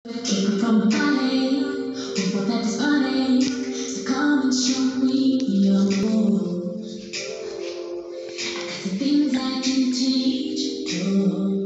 Came from the body, we both had this money. So come and show me your moves. I got some things I can teach you.